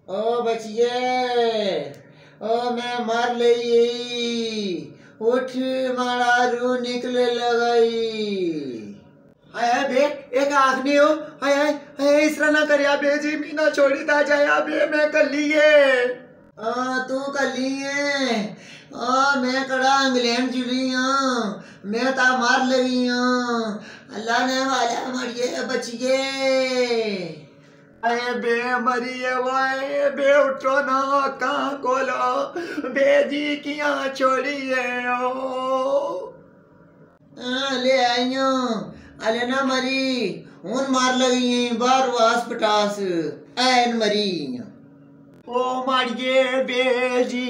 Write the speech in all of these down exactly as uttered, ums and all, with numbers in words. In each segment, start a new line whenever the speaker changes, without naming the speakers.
ओ बचिए, ओ मैं मर लई, उठ मारा रू निकले लगई।
हाय हाय बे एक आखनी हो। हाय हाय हाय इस तरह ना करिया बे जी, मीना छोड़ी ता जाया बे, मैं कर लिए।
आ तू कर लिए आ मैं कड़ा इंग्लैंड चुरी हूँ, मैं ता मार लगी हूँ। अल्लाह ने वाला मरिए बचिए।
अरे बे मरी है वाए बे, उठो ना कहाँ कोलो बे जी, किया छोड़ी है ओ।
आ, ले आई हूँ, अले ना मरी हूँ मार लगी बार वास पटास ऐन मरी।
ओ मारिए बे जी,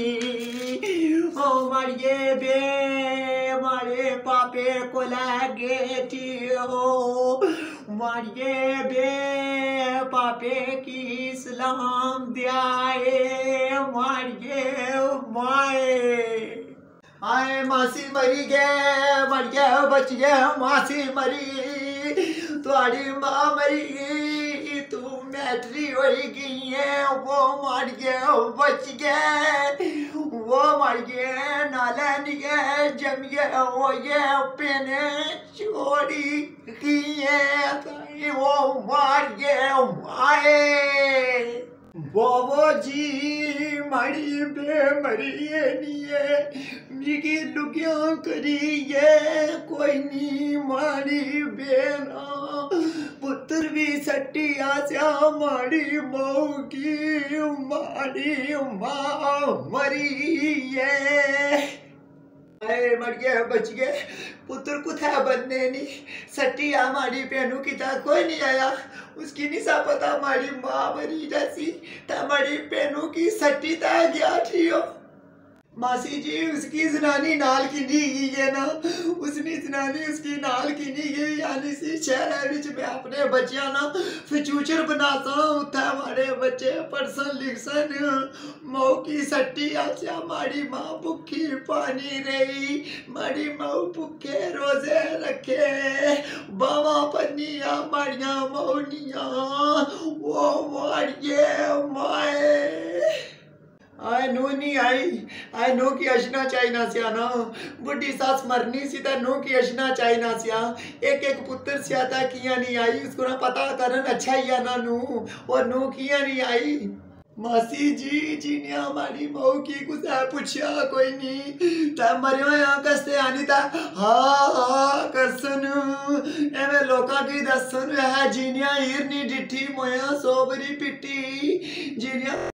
ओ मारिए बे, मारे पापे को लागे थी ओ, मारिए बे पापे की सलाम दियाए, मारिए माए। आए मासी मरी गए, मर गया बच गया मासी मरी, तुम्हारी माँ मरी गई, तू मैटरी हो गई है, वो मर गया बच गए, वो मर गए नाले निगे जम गए, वो ये पेने चोरी की है, वो मर गए माए। बाबा जी मरी बे मरिए नहीं मिगी लुगिया करिए, कोई नहीं मारी बेना, पुत्र भी सट्टी आस्या मारी मऊ की, मारी माँ मरी है। अरे मर गया बच गए, पुत्र कुथा बनने नहीं, सट्टी हमारी बहनों की था कोई नहीं आया, उसकी नहीं सा पता हमारी माँ मरी जैसी, हमारी बहनों की सट्टी ता गया थी हो। मासी जी उसकी जनानी नाल की नहीं गई है ना, उसने जनानी उसकी नाल की नहीं गई, यानी सी शहर विच मैं अपने बच्चियां ना फ्यूचर बनाता उठा हमारे बच्चे पढ़सन लिखसन, मऊ की सट्टी आचा मारी माँ भूखी पानी रही, मारी मऊ भूखे रोजे रखे, बाबा पन्निया मारिया मऊनिया, वो मारिए माए। आए नो नहीं आई, आए नो की अशना चाइना सिया ना, बुढ़ी सास मरनी सी ता नो की अशना चाइना सिया, एक एक पुत्र सिया ता किया नहीं आई, उसको ना पता करन अच्छा ही या ना नू, और नो किया नहीं आई। मासी जी जीनिया हमारी मऊ की कुछ पूछा कोई नहीं, ता मरियो यहाँ कस्ते आनी ता हाँ हाँ करसन, एवे लोका की दसन है जीनिया हिरनी डिठी मोया सोबरी पिटी जीनिया।